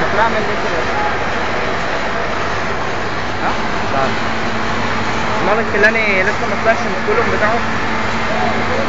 طلع من دي كده. ها؟ مش عارف. المرة الكيلاني لسه ما طلعش من الكولوم بتاعه.